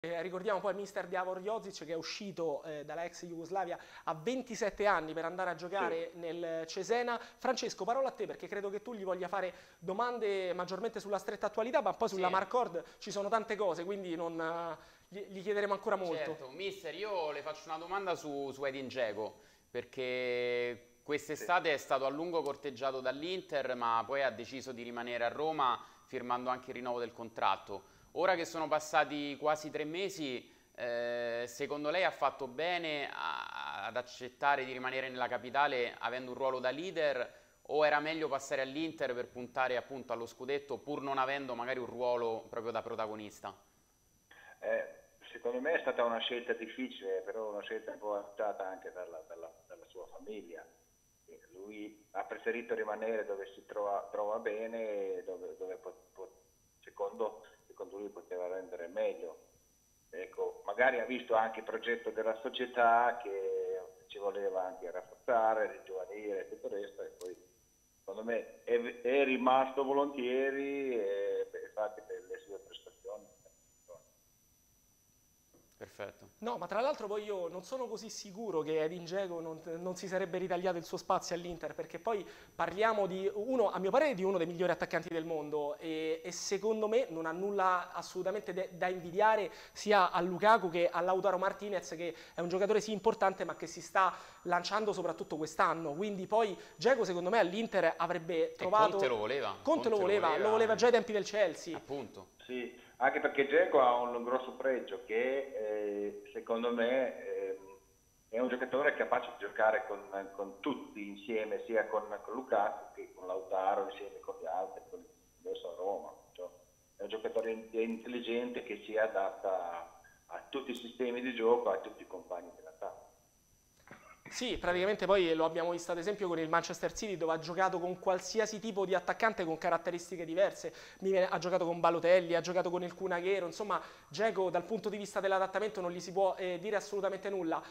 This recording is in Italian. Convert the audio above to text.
Ricordiamo poi il mister Davor Jozic che è uscito dalla ex Jugoslavia a 27 anni per andare a giocare Sì, nel Cesena. Francesco, parola a te perché credo che tu gli voglia fare domande maggiormente sulla stretta attualità, ma poi sulla Sì, Marcord ci sono tante cose, quindi gli chiederemo ancora molto. certo. Mister, io le faccio una domanda su Edin Dzeko, perché sì. quest'estate è stato a lungo corteggiato dall'Inter, ma poi ha deciso di rimanere a Roma firmando anche il rinnovo del contratto. Ora che sono passati quasi 3 mesi, secondo lei ha fatto bene ad accettare di rimanere nella capitale avendo un ruolo da leader o era meglio passare all'Inter per puntare appunto allo scudetto pur non avendo magari un ruolo proprio da protagonista? Secondo me è stata una scelta difficile, però una scelta un po' accettata anche dalla sua famiglia. E lui ha preferito rimanere dove si trova bene, e dove secondo lui poteva rendere meglio. Ecco, magari ha visto anche il progetto della società che ci voleva anche rafforzare, ringiovanire e tutto il resto, e poi secondo me è rimasto volentieri e infatti per le sue prestazioni. Perfetto. No, ma tra l'altro poi io non sono così sicuro che Edin Dzeko non si sarebbe ritagliato il suo spazio all'Inter, perché poi parliamo di uno, a mio parere, di uno dei migliori attaccanti del mondo e secondo me non ha nulla assolutamente da invidiare sia a Lukaku che a Lautaro Martinez, che è un giocatore sì importante ma che si sta lanciando soprattutto quest'anno. Quindi poi Dzeko secondo me all'Inter avrebbe E Conte lo trovato... voleva, Conte lo voleva già ai tempi del Chelsea. appunto. Sì, anche perché Dzeko ha un grosso pregio che secondo me è un giocatore capace di giocare con tutti insieme, sia con Lukaku che con Lautaro, insieme con gli altri, adesso a Roma. Cioè, è un giocatore intelligente che si adatta a tutti i sistemi di gioco, a tutti i compagni dell'attacco. Sì, praticamente poi lo abbiamo visto ad esempio con il Manchester City dove ha giocato con qualsiasi tipo di attaccante con caratteristiche diverse. Ha giocato con Balotelli, ha giocato con il Kun Agüero, insomma Dzeko dal punto di vista dell'adattamento non gli si può dire assolutamente nulla.